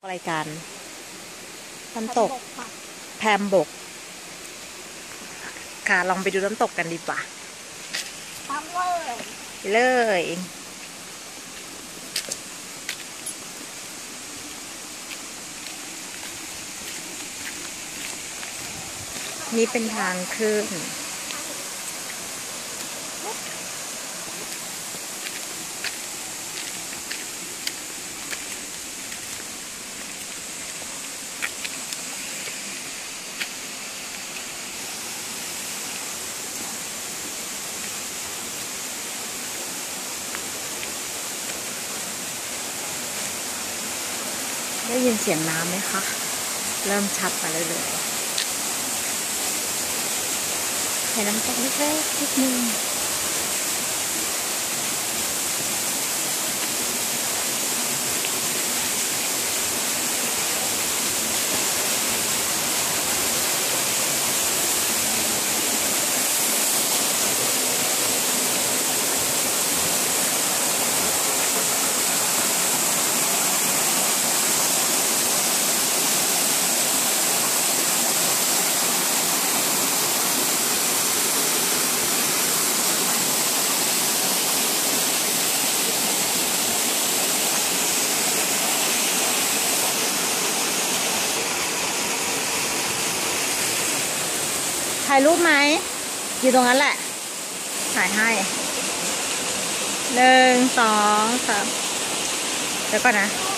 อะไรกันน้ำตกแพมบกค่ะลองไปดูน้ำตกกันดีกว่าทำเลยนี่เป็นทางขึ้นได้ยินเสียงน้ำไหมคะเริ่มชัดมาเลยเห็นน้ำตกเล็กๆนิดนึงถ่ายรูปไหมอยู่ตรงนั้นแหละถ่ายให้1 2 3เดี๋ยวก่อนนะ